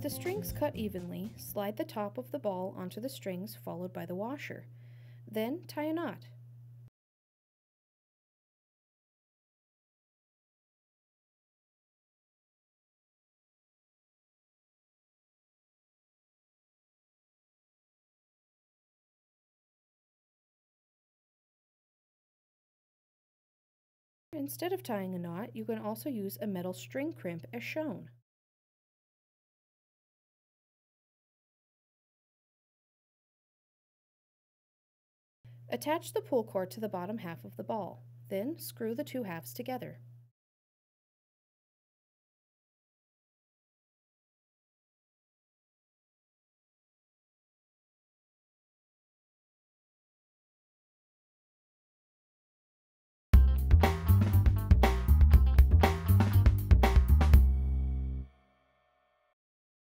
the strings cut evenly, slide the top of the ball onto the strings followed by the washer. Then tie a knot. Instead of tying a knot, you can also use a metal string crimp as shown. Attach the pull cord to the bottom half of the ball. Then screw the two halves together.